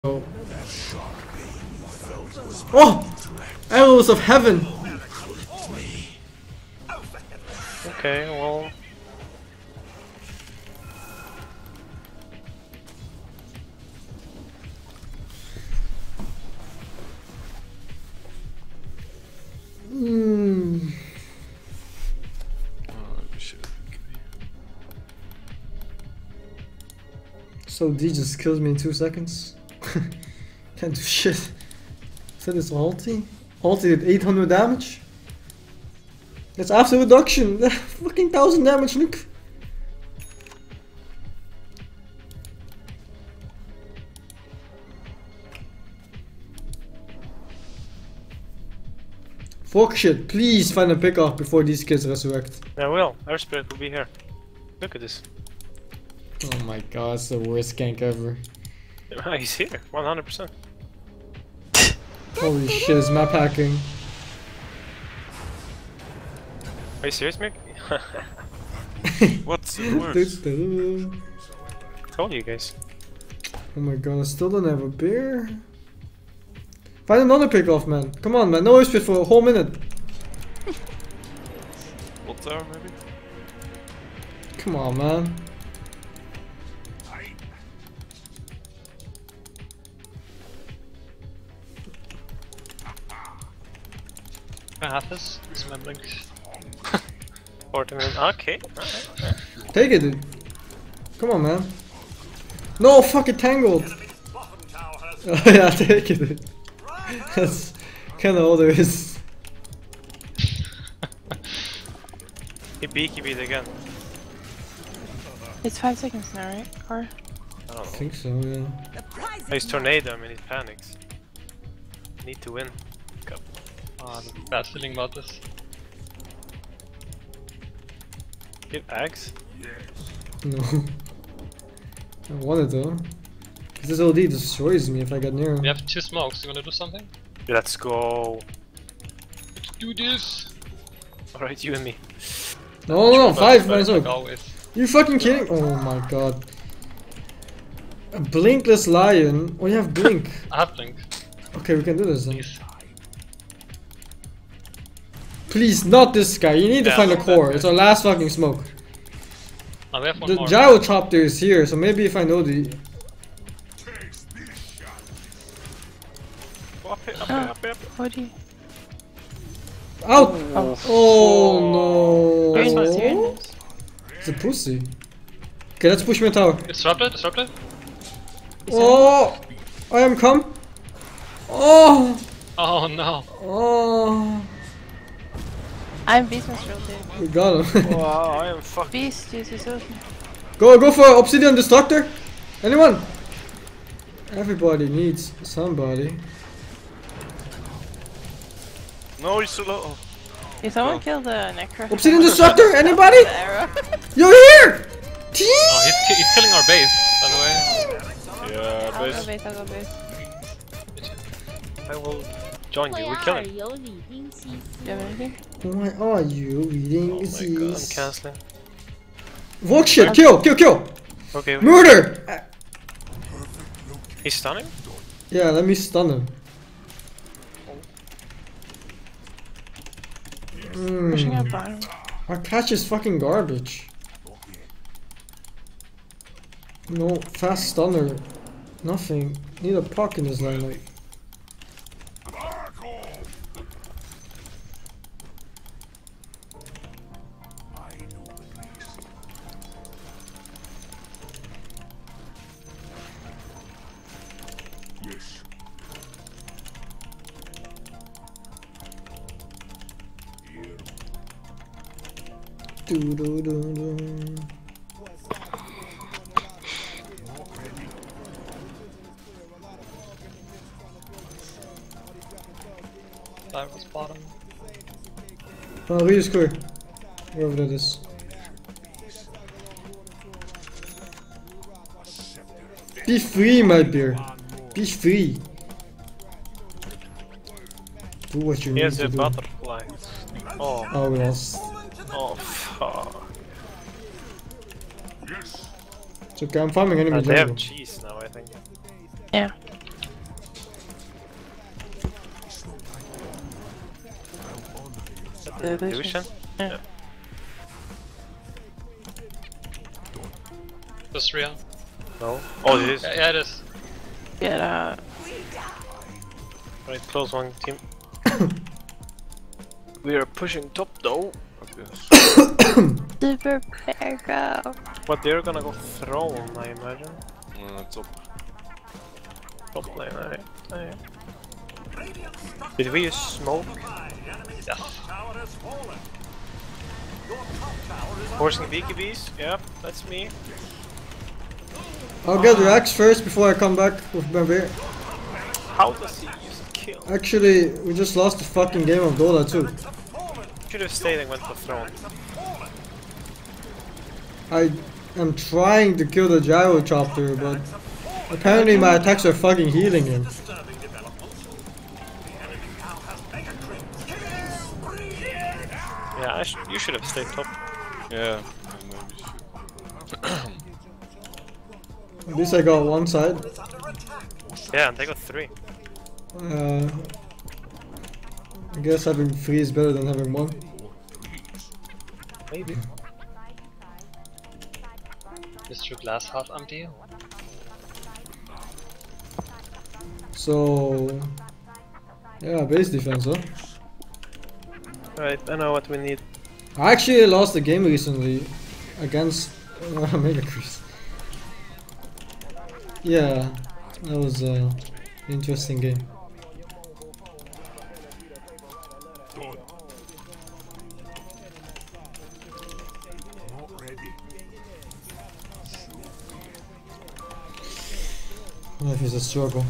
Oh! Arrows of heaven! Okay, well... So D just kills me in 2 seconds. Can't do shit. Is that his ulti? Ulti did 800 damage? That's after reduction! Fucking 1000 damage, look! Fuck shit, please find a pickoff before these kids resurrect. I will. Our spirit will be here. Look at this. Oh my god, it's the worst gank ever. He's here, 100%. Holy shit, it's map hacking. Are you serious, Mick? What's worse? Told you guys. Oh my god, I still don't have a beer. Find another pickoff, man. Come on, man. No spit for a whole minute. What's there, maybe? Come on, man. Can I have this? It's my blink. 40 minutes. Okay. Take it, dude. Come on, man. No, fuck it, tangled. Oh, yeah, take it, dude. That's kinda all there is. He beat again. It's 5 seconds now, right? Or I don't know. I think so, yeah. He's tornado him and he panics. Need to win. Go. Oh, I have a bad feeling about this. Give Axe. No. I want it though. Cause this OD destroys me if I get near him. We have 2 smokes. You wanna do something? Let's go. Let's do this! Alright, you and me. No, 5 minus Like up. always. You fucking kidding? Oh my god. A blinkless lion. Oh, you have blink. I have blink. Okay, we can do this then. Please. Please, not this guy. You need to Yeah, find a not core. that It's our last fucking smoke. Oh, we have one The more. Gyrocopter is here, so maybe if I know the... Up here, up here, up here. what do you? Out! Oh, Oh very no! nice, very nice. It's a pussy. Okay, let's push me a tower. Disrupted, disrupted. Oh! I am come. Oh! Oh no. Oh! I'm beast master dude. We got him. Wow, I am fucking. Beast uses ocean. Go for Obsidian Destructor! Anyone? Everybody needs somebody. No, he's so low. Did someone kill the Necro? Obsidian Destructor! Anybody? The arrow. You're here! Oh, he's killing our base, by the way. Yeah, I'll go base. base, I'll go base. I will join you. We kill him. Do you have anything? Why are you reading Oh my god, I'm disease? canceling. Walk shit! Kill! Kill! Okay. Murder! He's stunning? Yeah, let me stun him. Pushing up bottom. Our catch is fucking garbage. No fast stunner. Nothing. Need a puck in this line, like. Do do do do. That was bottom. Oh, we just clear. Wherever that is. Be free, my bear. Be free. Do what you need Here's to a do. butterfly. Oh, Oh, we lost. oh, fuck. It's okay, I'm farming enemy They have jungle. cheese now, I think. Yeah. The Illusion? Yeah. Just real. No. Oh, it is. Yeah, it is. Get out. Right, close one team. We are pushing top though. Super bear go. But they're gonna go throne, I imagine. Top. Top lane, alright. Did we use smoke? Yes. Forcing BKBs? Yep, that's me. I'll get Rex first before I come back with my beer. How does he use kill? Actually, we just lost the fucking game of Dota too. Should have stayed and went for throne. I am trying to kill the gyro chopper, but apparently my attacks are fucking healing him. Yeah, you should have stayed top. Yeah. At least I got one side. Yeah, and they got 3. I guess having 3 is better than having 1. Maybe. Mr. Glass half empty. So yeah, base defense, huh? Right, I know what we need. I actually lost the game recently against Mega Crease. Yeah, that was an interesting game. Life is a struggle.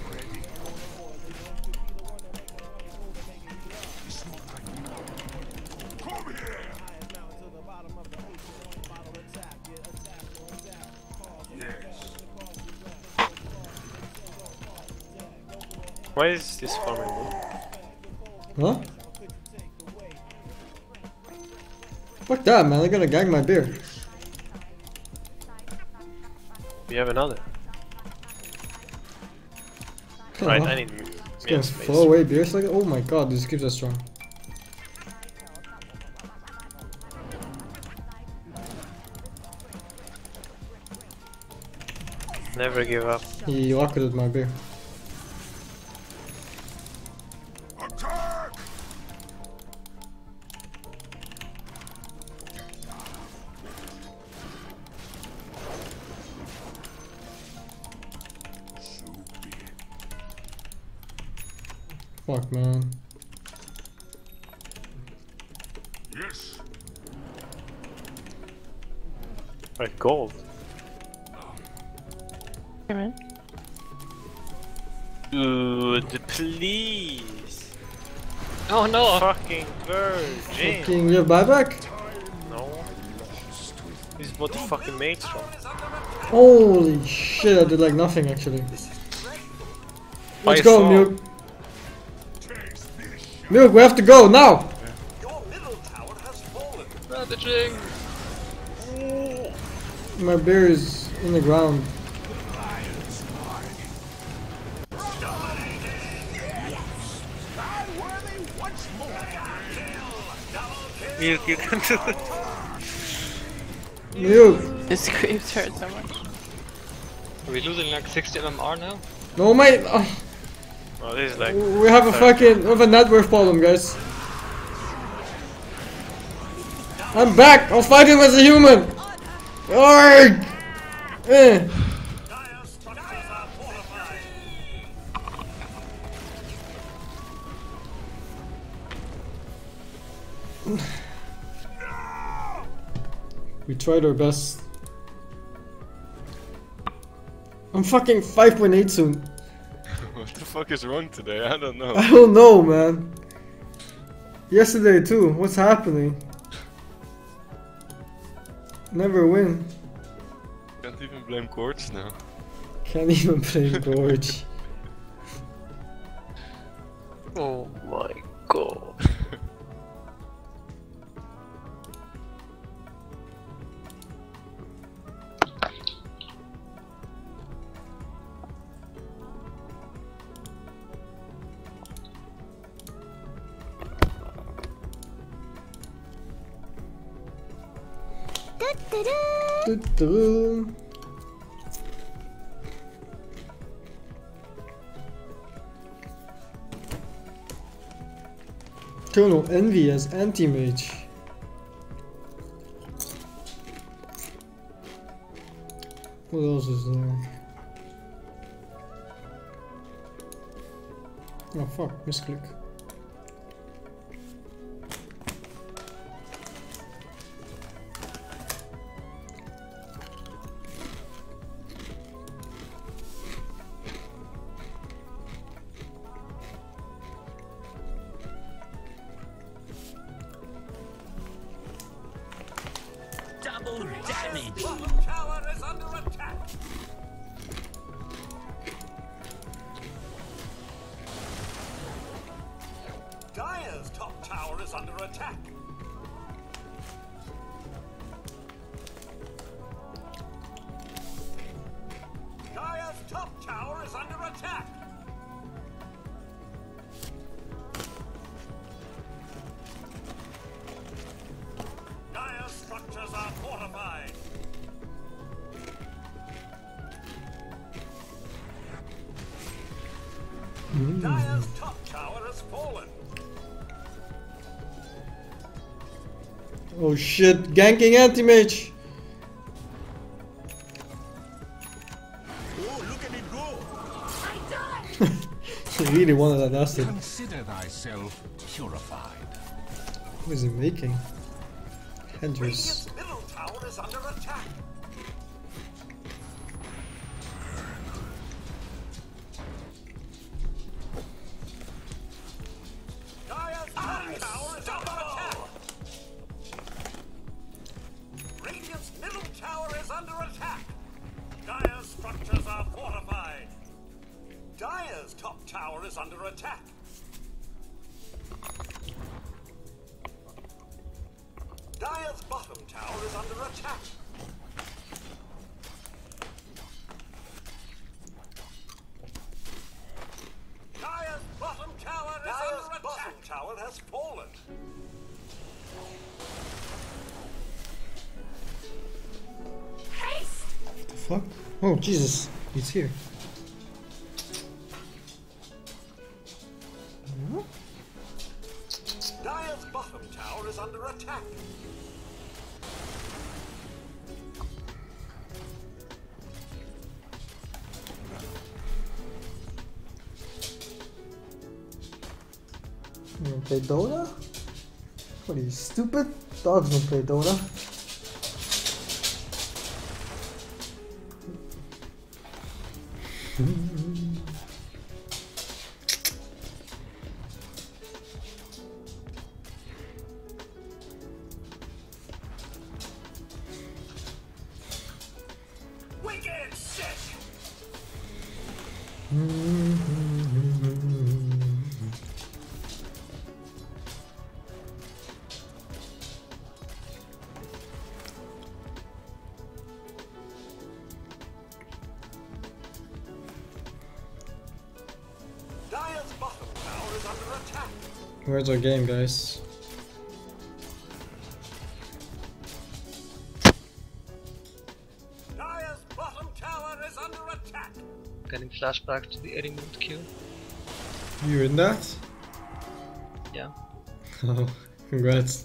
Why is this farming? Huh? Fuck that, man, they're gonna gang my beer. We have another. Right, I need It's gonna throw away beers like that? Oh my god, these keeps are strong. Never give up. He rocketed my beer. Fuck, man. Yes. Right, gold. Come in. Dude, please. Oh no! Fucking virgin. Fucking, you have buyback? No. This is what the fucking mates from. Holy shit, I did like nothing actually. Let's I go, saw. Milk. Milk, we have to go now! Ravaging! My beer is in the ground. Milk, you can do it. Milk! This creeps hurt so much. Are we losing like 60 MMR now? No, mate! Oh, this is like. We have a fucking, we have a net worth problem, guys. I'm back! I'll fight him as a human! Arrgh! Eh. We tried our best. I'm fucking 5.8 soon. What the fuck is wrong today? I don't know. I don't know, man. Yesterday too. What's happening? Never win. Can't even blame Courts now. Can't even play Gorge. Oh my god. Doo-doo. Colonel Envy as anti-mage. What else is there? Oh fuck, misclick. Double damage. Bottom tower is under attack. Dire's top tower is under attack. Dire's top tower is under attack. Dire's structures are fortified. Dire's top tower has fallen. Oh shit, ganking anti-mage! Oh, look at it go! He really wanted that acid. Consider thyself purified. What is he making? Hedgers. Radiant's middle tower is under attack. Dire's top tower is under attack. Radiant's middle tower is under attack. Dire's structures are fortified. Dire's top tower is under attack. Dire's bottom tower is under attack. Dire's bottom tower is under attack. Bottom tower has fallen. What the fuck? Oh Jesus, he's here. Dire's bottom tower is under attack. You wanna play Dota? What are you, stupid? Dogs don't play Dota. Wicked sick. Dire's bottom tower is under attack. Where's our game, guys? Dire's bottom tower is under attack. Getting flashback to the 80 minute queue. You in that? Yeah. Oh, congrats.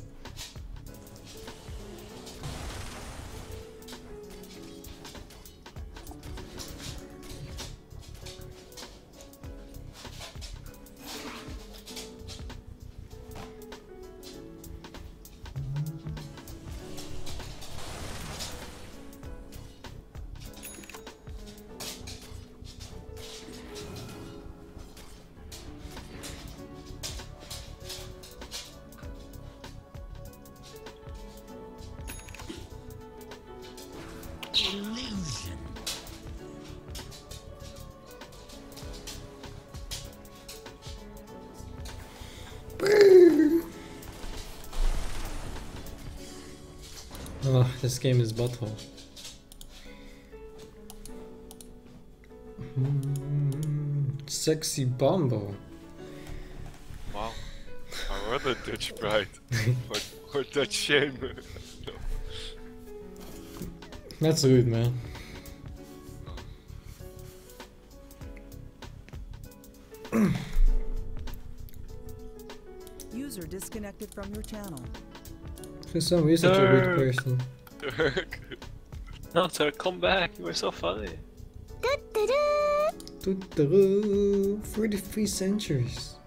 Illusion. Oh, this game is butthole. Sexy Bombo. Wow. What a Dutch pride. or Dutch shame. That's good, man. User disconnected from your channel. For some reason, you're a good person. Dirk. No, Dirk, come back. You were so funny. 43 centuries.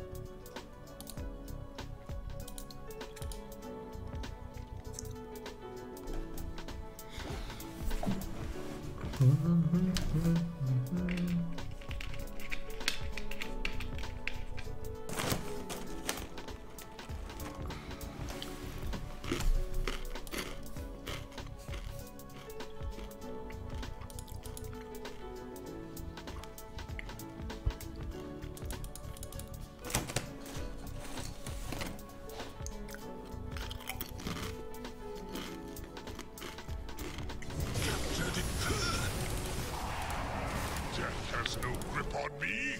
Death has no grip on me.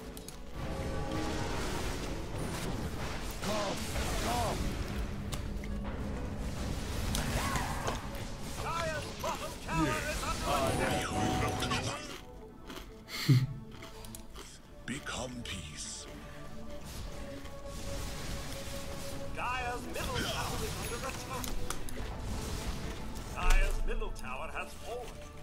Dire's bottom tower is under attack. Become peace. Dire's middle tower is under attack. Dire's middle tower has fallen.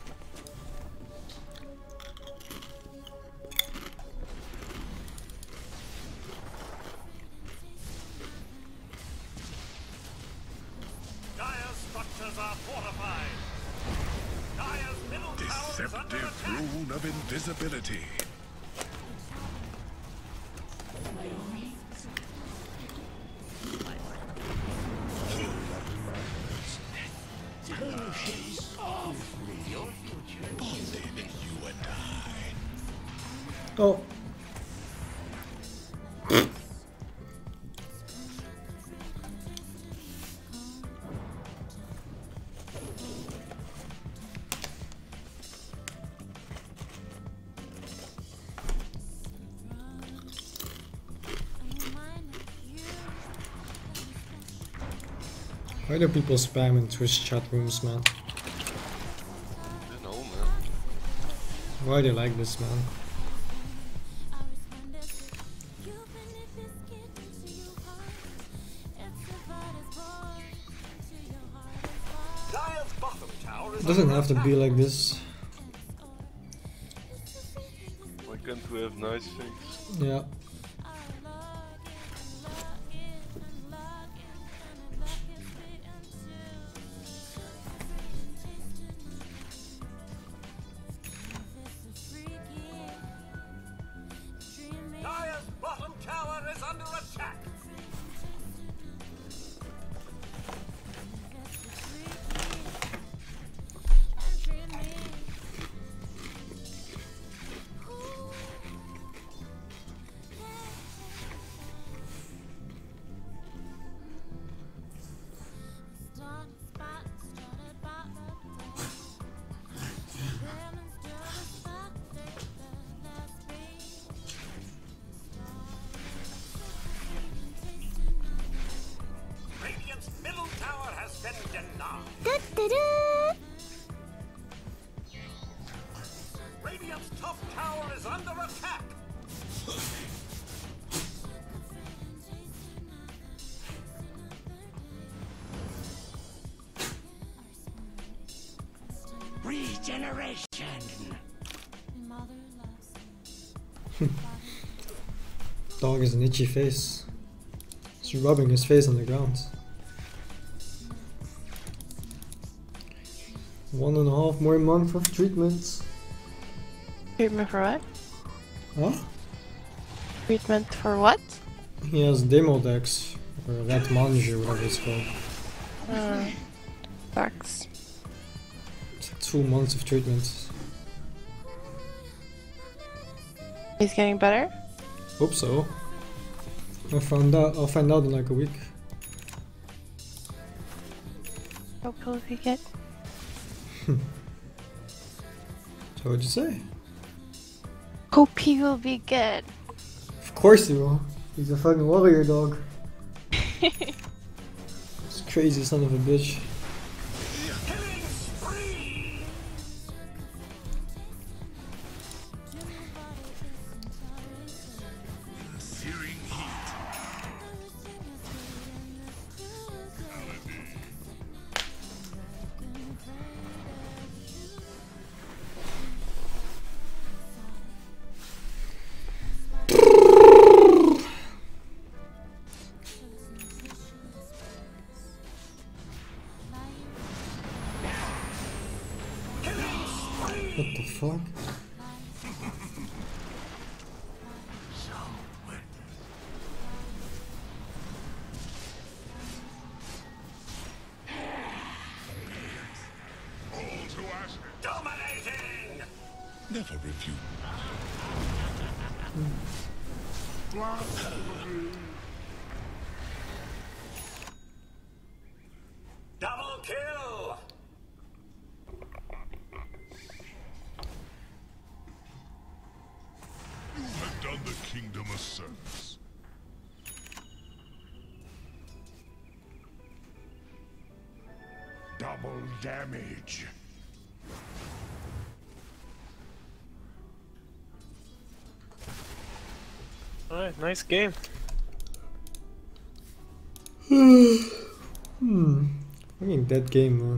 Dire's structures are fortified. Dire's middle tower is under Deceptive attack. rune of invisibility. Bonded, you and I. Oh. Why do people spam in Twitch chat rooms, man? I don't know, man. Why do they like this, man? Dire's bottom tower is It doesn't under have to attack. be like this. Why can't we have nice things? Yeah. Dire's bottom tower is under attack. Radiant's middle tower has been denied. Radiant's top tower is under attack. Regeneration. Dog has an itchy face. He's rubbing his face on the ground. 1.5 more months of treatment. Treatment for what? Huh? Treatment for what? He has demo decks, or Red Manager, whatever it's called. Sucks. It's 2 months of treatment. He's getting better? Hope so. I'll find out in like a week. Hope he'll be good. So what'd you say? Hope he will be good. Of course he will. He's a fucking warrior dog. This crazy son of a bitch. Killing spree. fuck? Dominating! Never refute. Double kill! You have done the kingdom a service. Double damage. Alright, nice game. Fucking dead game, man.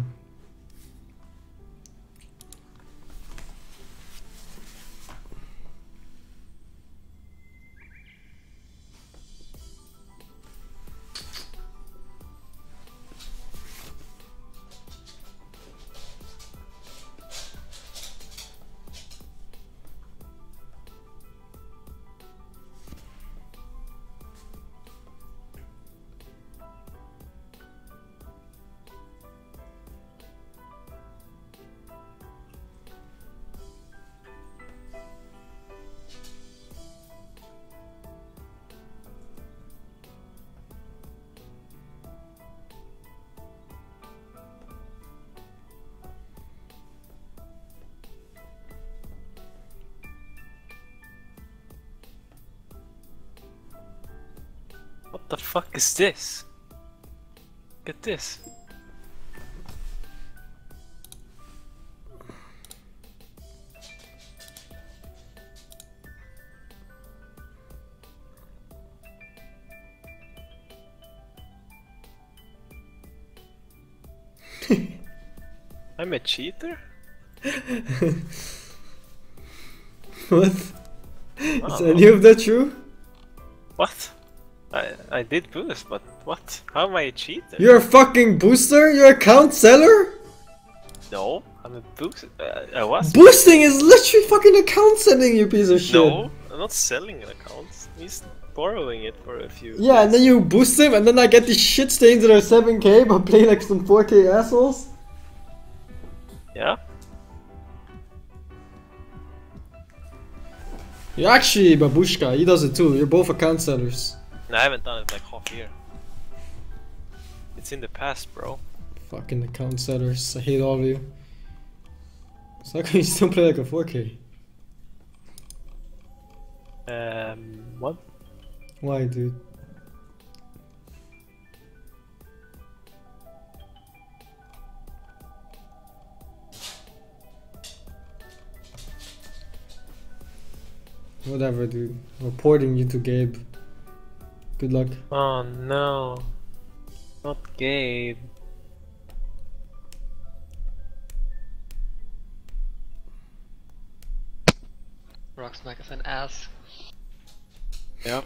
What the fuck is this? Look at this. I'm a cheater? What? Is any of that true? What? I did boost, but what? How am I a cheater? You're a fucking booster? You're a count seller? No, I'm a boost. I was. Boosting is literally fucking account selling, you piece of shit. No, I'm not selling an account. He's borrowing it for a few. Yeah, and then you boost him, and then I get these shit stains that are 7k but play like some 4k assholes. Yeah. You're actually Babushka, he does it too. You're both account sellers. No, I haven't done it like half year. It's in the past, bro. Fucking account sellers, I hate all of you. So how can you still play like a 4k? What? Why, dude? Whatever, dude. Reporting you to Gabe. Good luck. Oh no. Not Gabe. Rocksmack is an ass. Yep.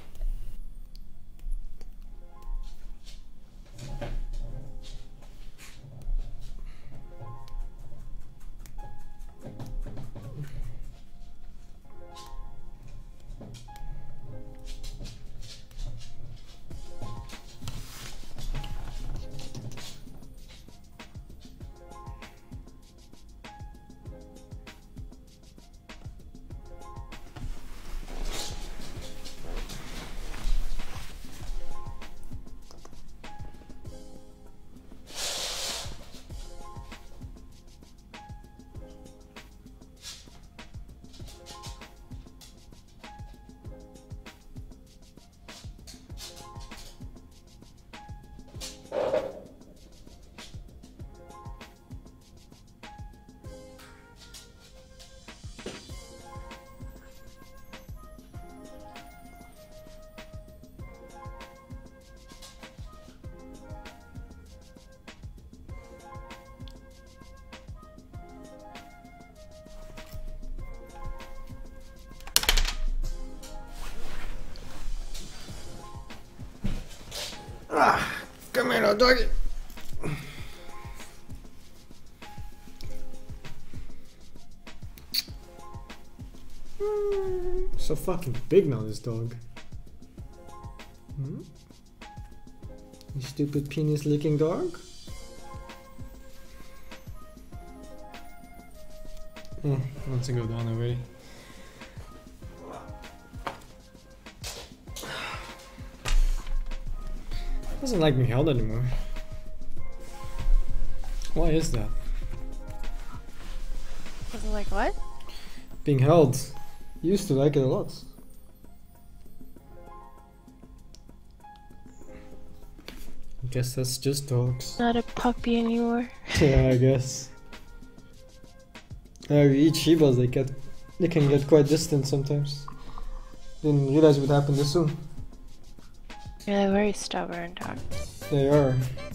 Come here now, doggy. fucking big now, this dog. Hmm? You stupid penis licking dog. Oh, wants to go down already. Doesn't like being held anymore. Why is that? Doesn't like what? Being held. Used to like it a lot. I guess that's just dogs. Not a puppy anymore. Yeah, I guess. Each Shibas they can get quite distant sometimes. Didn't realize it would happen this soon. Yeah, they're very stubborn dog. They are.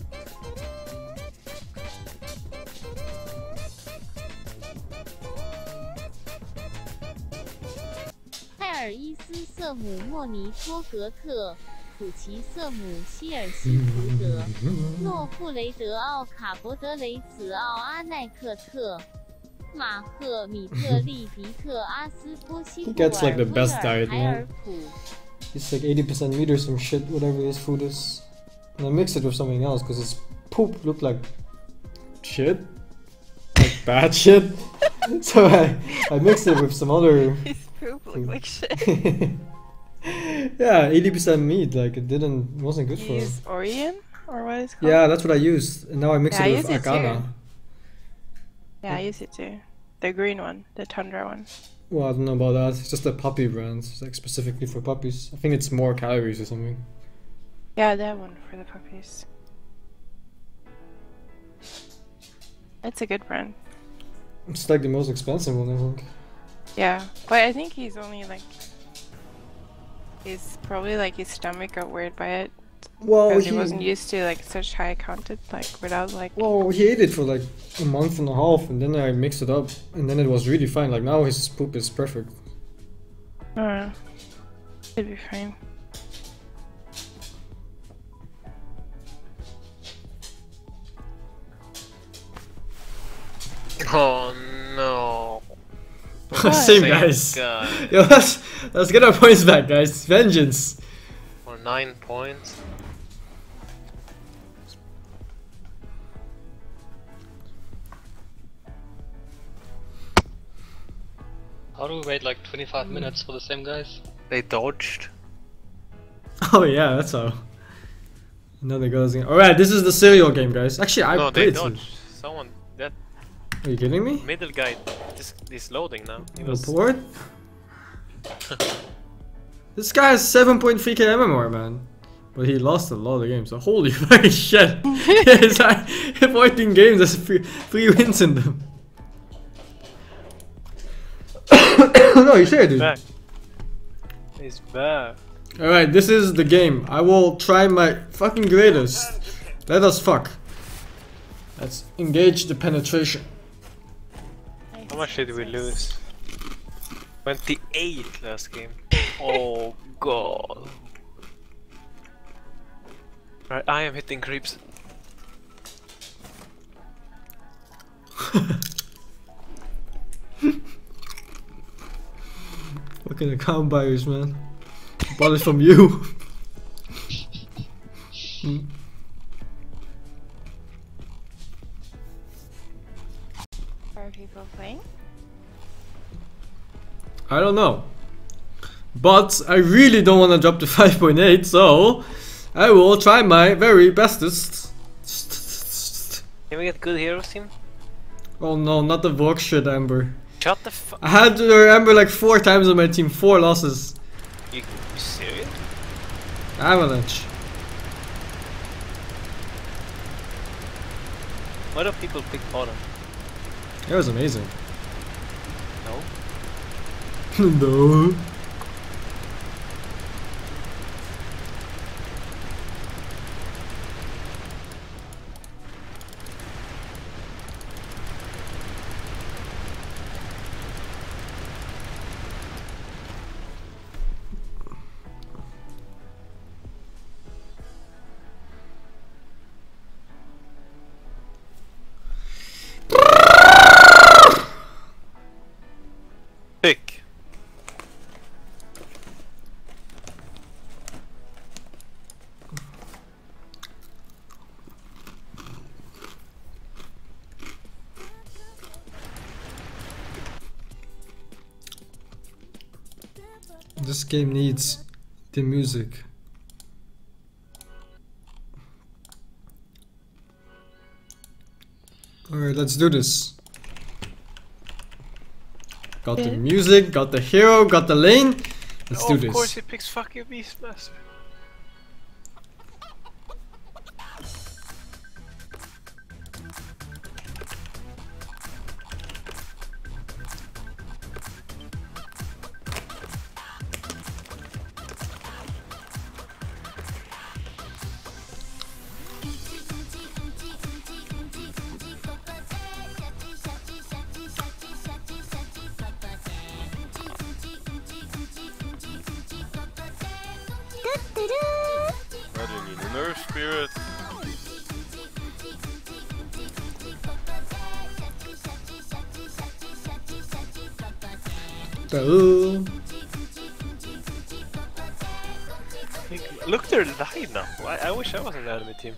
泰尔伊斯瑟姆莫尼托格特、普奇瑟姆希尔西福德、诺布雷德奥卡伯德雷子奥阿奈克特、马赫米特利迪特阿斯波西布尔威尔海尔普。 It's like 80% meat or some shit, whatever this food is. And I mix it with something else because its poop looked like shit. Like bad shit. So I mixed it with some other His poop looked like shit. Yeah, 80% meat, like it wasn't good for You it. use Orion? Or what is it called? Yeah, that's what I used. And now I mix Yeah, I it use with it too. Akana. Yeah, I use it too. The green one, the Tundra one. Well, I don't know about that. It's just a puppy brand. It's like specifically for puppies. I think it's more calories or something. Yeah, that one for the puppies. It's a good brand. It's like the most expensive one, I think. Yeah, but I think he's only like... He's probably like his stomach got weird by it. Well, Because he wasn't used to like such high content, like without like... Well, he ate it for like a month and a half, and then I mixed it up, and then it was really fine. Like now his poop is perfect. Should be fine. Oh no. Same guys. Guy. Yo, let's get our points back, guys. Vengeance. For 9 points. How do we wait like 25 minutes for the same guys? They dodged. Oh yeah, that's how. Another goes in. Alright, this is the serial game, guys. Actually, I No, they played some. dodged. Someone, that Are you kidding me? middle guy is loading now. He was Report? This guy has 7.3k MMR, man. But he lost a lot of games, so holy fucking shit. He's 14 games, there's 3 wins in them. No, you say it, dude. back. He's back. Alright, this is the game. I will try my fucking greatest. Let us fuck. Let's engage the penetration. How much did we lose? 28 last game. Oh god. Right, I am hitting creeps. Fucking account buyers, man. Bought it from you. Are people playing? I don't know. But I really don't want to drop to 5.8, so I will try my very bestest. Can we get good heroes team? Oh no, not the Vox shit, Amber. Shut the fuck. I had Amber like 4 times on my team, 4 losses. You serious? Avalanche. Why do people pick bottom? It was amazing. No? No. Pick. This game needs the music. Alright, let's do this. Got the music, got the hero, got the lane. Let's do this. Of course he picks fucking Beastmaster. I do need a nerve spirit. Look, they're live now. I wish I was in the enemy team.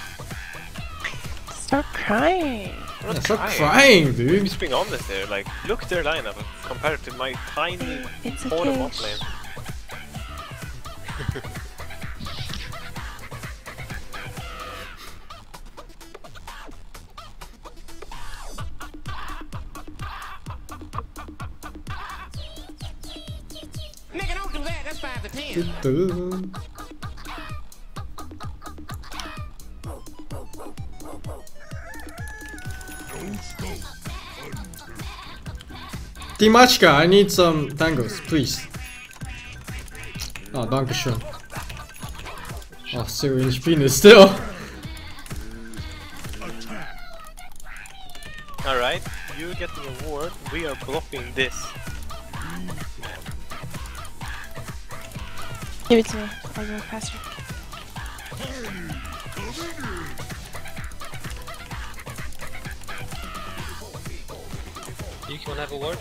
Stop crying. I'm not Stop crying, We've dude. just being honest there. Like, look their lineup compared to my tiny It's auto okay. bot lane. Nigga, don't do that. That's 5 to 10. Timachka, I need some tangos, please. Oh, dankeschön. Oh, serious penis still. Alright, you get the award. We are blocking this. Give it to me. I'll go faster. You can have a word.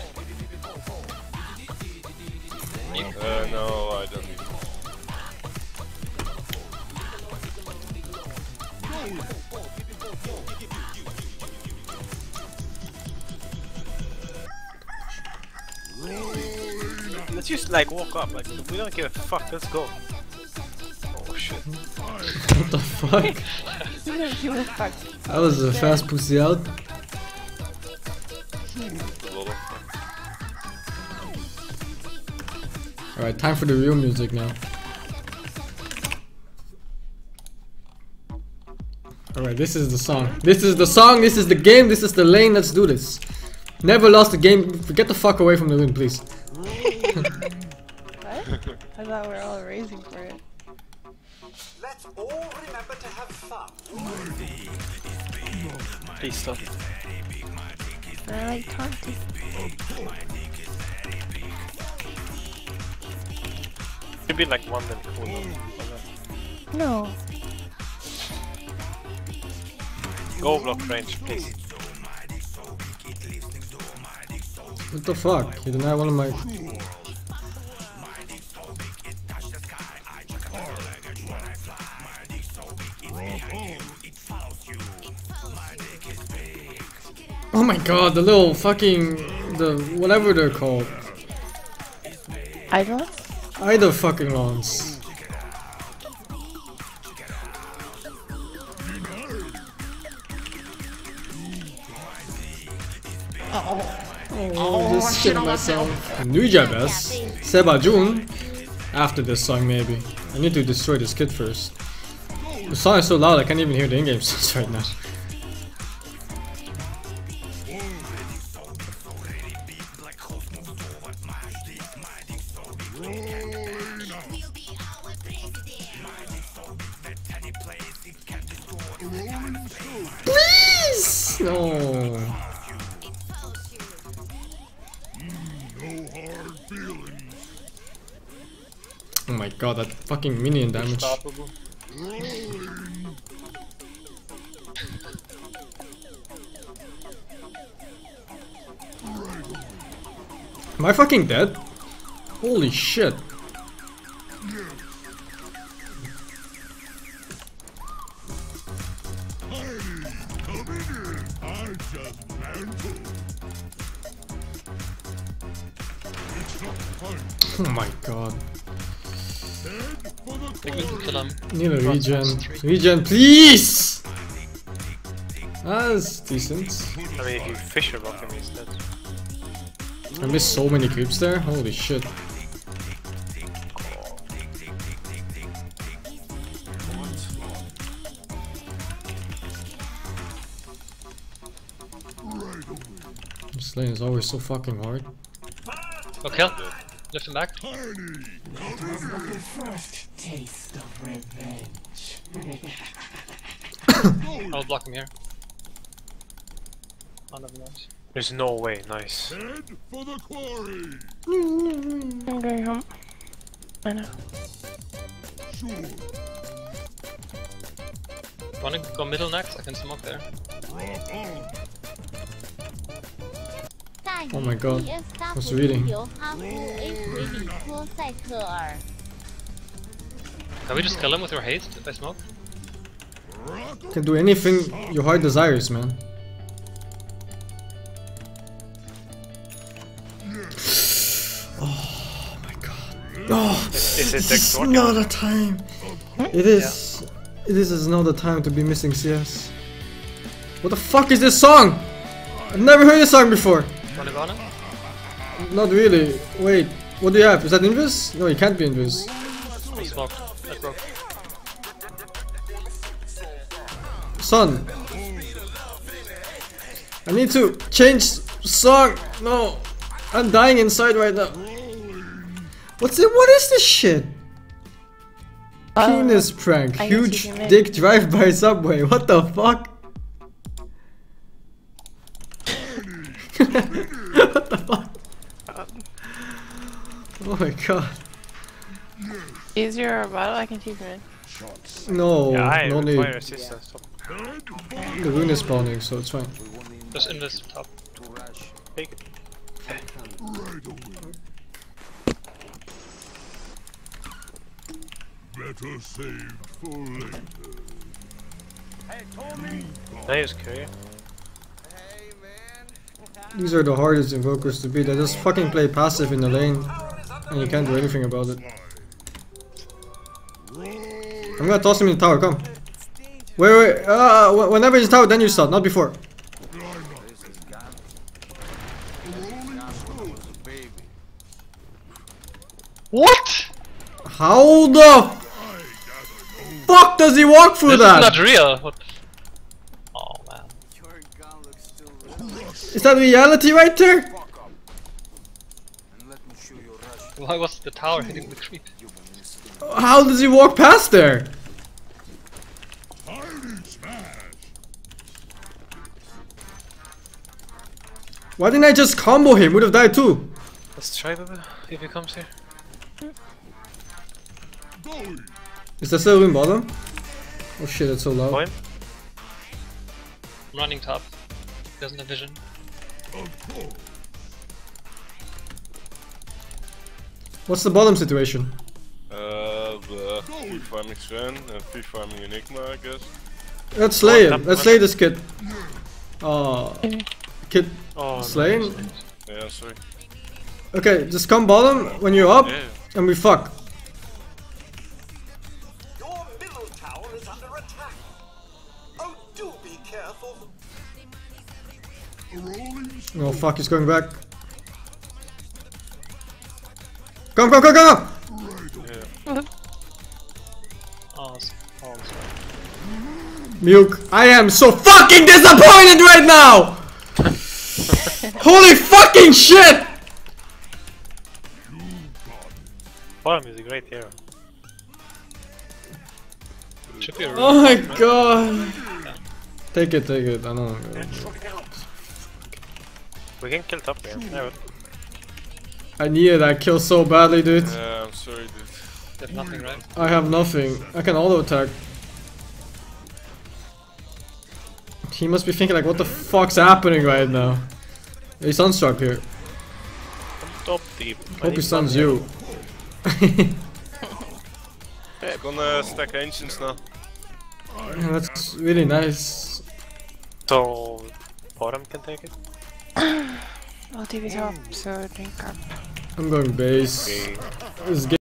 No, I don't need it. Let's just like walk up, like we don't give a fuck, let's go. Oh shit. What the fuck? You don't give a fuck. That was a fast pussy out. Alright, time for the real music now. Alright, this is the song. This is the song, this is the game, this is the lane, let's do this. Never lost a game. Get the fuck away from the ring, please. What? I thought we were all racing for it. Let's all remember to have fun. Please stop. I like taunting. Should be like one and cool. No. Go block range, please. What the fuck? You denied one of my... Oh my god, the little fucking... the... whatever they're called. Idol? Either fucking lawns. Oh, just shit myself. Nujabes, Sebajun. After this song, maybe. I need to destroy this kid first. The song is so loud I can't even hear the in-game sounds right now. Please! No. Oh my god, that fucking minion damage. Am I fucking dead? Holy shit. Oh my god. Think we can kill him. Need a regen. Regen, please! That's decent. I mean, if you Fisher block him, he's dead. I missed so many creeps there. Holy shit. This lane is always so fucking hard. Go kill. Lift him back. First taste of revenge. I'll block him here. Oh, never mind. There's no way, nice. Head for the quarry. I'm going home. I know. Sure. Wanna go middle next? I can smoke there. Oh my god. What's reading? Can we just kill him with your haste if I smoke? Can do anything your heart desires, man. Oh my god. Oh, Is it it's not the time. It is. It is not the time to be missing CS. What the fuck is this song? I've never heard this song before. Wanna go on it? Not really. Wait, what do you have? Is that Invis? No, you can't be Invis. I smoke. That broke. Son, I need to change song. No, I'm dying inside right now. What's it? What is this shit? Penis prank. Huge dick drive-by subway. What the fuck? What the fuck? Oh my god. Is your bottle? I can teach it. No, Yeah, I no need. require assistance. The rune is spawning, so it's fine. Just in this top. Take it. Better saved for later. Nice carry. These are the hardest invokers to beat. They just fucking play passive in the lane, and you can't do anything about it. I'm gonna toss him in the tower, come. Wait, whenever he's in the tower, then you start, not before. What? How the fuck does he walk through This that? is not real. What? Oh man. Is that reality right there? Why was the tower hitting the creep? How does he walk past there? Why didn't I just combo him? Would have died too. Let's try Bubba if he comes here. Is there still in bottom? Oh shit, it's so loud. Point. I'm running top. Doesn't have vision. What's the bottom situation? Free farming Sven and free farming Enigma, I guess. Let's slay him. Let's slay this kid. Kid slain? No, yeah, sorry. Okay, just come bottom when you're up, Yeah. and we fuck. Your middle tower is under attack. Oh, do be careful. Oh fuck, he's going back. Come, come, come, come! Oh, Muke, I am so fucking disappointed right now! Holy fucking shit! Bottom is a great hero. should be a Oh my god! Take it, I don't know. We can kill top here. Yeah, I needed that kill so badly, dude. Yeah, I'm sorry, dude. You have nothing, right? I have nothing. I can auto attack. He must be thinking like, what the fuck's happening right now? He's unstruck here. top deep. Hope he stuns you. Gonna stack ancients now. Yeah, that's really nice. So bottom can take it. I'll take it top, so drink up. I'm going base. King. This game